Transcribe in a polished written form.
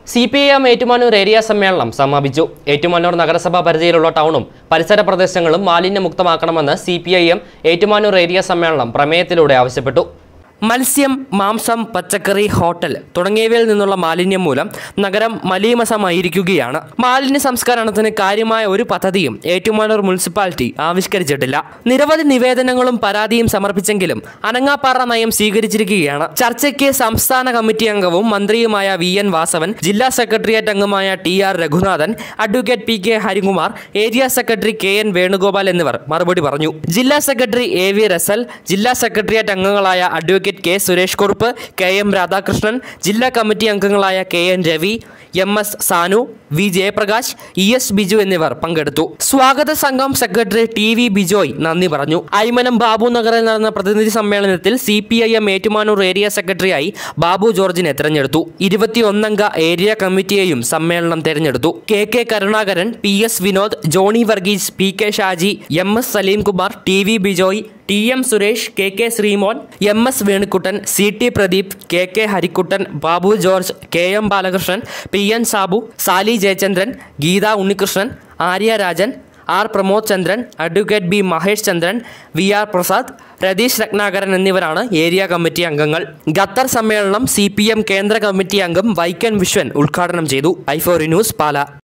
CPIM Ettumanoor area സമ്മേളനം സമാപിച്ചു. ഏറ്റുമാനൂർ നഗരസഭ പരിധിയിലുള്ള ടൗണും പരിസര പ്രദേശങ്ങളും മാലിന്യമുക്തമാക്കണമെന്ന് CPIM ഏറ്റുമാനൂർ ഏരിയ സമ്മേളനം പ്രമേയത്തിലൂടെ ആവശ്യപ്പെട്ടു. മത്സ്യം, മാംസം, പച്ചക്കറി, ഹോട്ടൽ തുടങ്ങിയവയിൽ നിന്നുള്ള മാലിന്യം മൂലം നഗരം മലീമസമായിരിക്കുകയാണ്. മാലിന്യ സംസ്കരണത്തിന് കാര്യമായ ഒരു പദ്ധതിയും ഏറ്റുമാനൂർ മുനിസിപ്പാലിറ്റി ആവിഷ്കരിച്ചിട്ടില്ല. നിരവധി നിവേദനങ്ങളും പരാതിയും സമർപ്പിച്ചെങ്കിലും അനങ്ങാപ്പാറ നയം സ്വീകരിച്ചിരിക്കുകയാണ്. ചർച്ചയ്ക്ക് സംസ്ഥാന കമ്മിറ്റി അംഗവും മന്ത്രിയുമായ VN വാസവൻ, ജില്ലാ സെക്രട്ടേറിയറ്റ് അംഗമായ TR Raghunathan, advocate PK Harikumar, area secretary KN Venugopal എന്നിവർ മറുപടി പറഞ്ഞു. ജില്ലാ സെക്രട്ടറി AV റസൽ, ജില്ലാ സെക്രട്ടേറിയറ്റ് അംഗങ്ങളായ advocate K Suresh Kurup, KM Radhakrishnan, ജില്ലാ കമ്മിറ്റി അംഗങ്ങളായ KN Ravi, MS Sanu, V Jayaprakash, ES Biju എന്നിവർ പങ്കെടുത്തു. സ്വാഗത സംഘം സെക്രട്ടറി TV ബിജോയ് നന്ദി പറഞ്ഞു. ഐമനം ബാബു നഗറിൽ നടന്ന പ്രതിനിധി സമ്മേളനത്തിൽ CPIM ഏറ്റുമാനൂർ ഏരിയ സെക്രട്ടറിയായി ബാബു ജോർജിനെ തെരഞ്ഞെടുത്തു. 21 അംഗ ഏരിയ കമ്മിറ്റിയെയും സമ്മേളനം തെരഞ്ഞെടുത്തു. KK Karunakaran, PS Vinod, Johny Varghese, PK Shaji, MS Salimkumar, TV Bijoy, TM Suresh, KK Sreemon, MS Venukuttan, CT Pradeep, KK Harikuttan, Babu George, KM Balakrishnan, PN Sabu, Sally Jayachandran, Geetha Unnikrishnan, Arya Rajan, R Pramod Chandran, advocate B Mahesh Chandran, VR Prasad, Ratheesh Ratnakaran എന്നിവരാണ് ഏരിയ കമ്മിറ്റി അംഗങ്ങൾ. ഖത്തർ സമ്മേളനം CPM കേന്ദ്ര കമ്മിറ്റി അംഗം വൈക്കൻ വിശ്വൻ ഉദ്ഘാടനം ചെയ്തു. i4 ന്യൂസ് പാല.